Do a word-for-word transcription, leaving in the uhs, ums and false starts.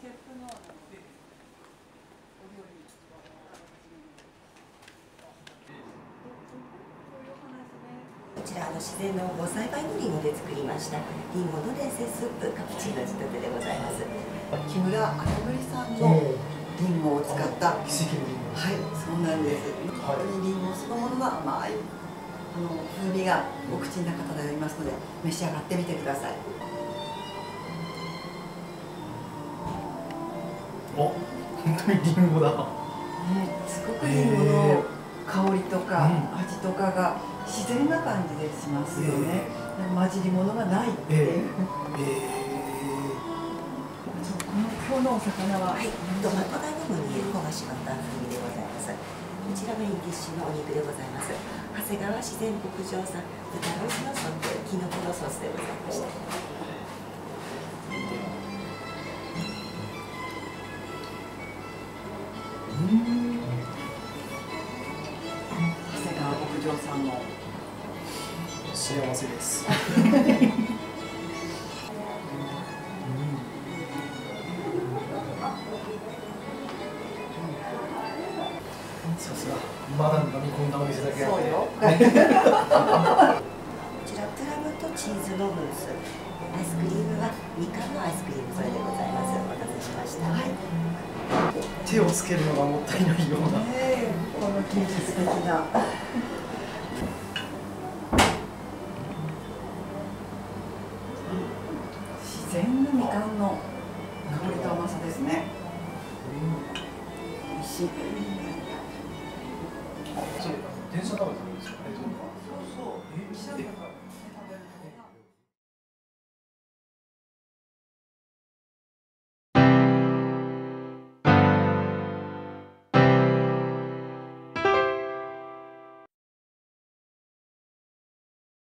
ェフのお料理。 こちらあの自然のご栽培のリンゴで作りましたリンゴの冷製スープカプチーノ仕立てでございます。 木村赤栗さんのリンゴを使った奇跡のリンゴ。 はい、そうなんです。本当にリンゴそのものの甘いあの風味がお口の中漂いますので召し上がってみてください。 お、本当にリンゴだ。 ね、すごくリンゴの香りとか味とかが自然な感じでしますよね。混じり物がないっていう。この今日のお魚は、 はい、トマトがムニエル焦がしバター風味でございます。こちらメインディッシュのお肉でございます。長谷川自然牧場産豚ロースのソテー、キノコのソースでございました。 長谷川牧場さんの幸せです。さすがマダムが見込んだお店だけあって。 そうよ。 こちらプラムとチーズのムース、アイスクリームはみかんのアイスクリームそれでございます。お待たせしました。はい。 手をつけるのがもったいないような。 ね、この芸術的な。自然のみかんの香りと甘さですね。美味しい。 それ電車食べてるんですか？ そうそう。